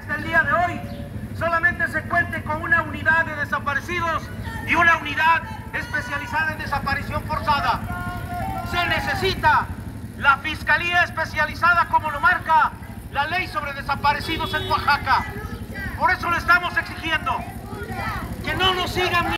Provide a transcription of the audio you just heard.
hasta el día de hoy solamente se cuente con una unidad de desaparecidos y una unidad especializada en desaparición forzada. Se necesita la Fiscalía Especializada, como lo marca la ley sobre desaparecidos en Oaxaca. Por eso le estamos exigiendo que no nos sigan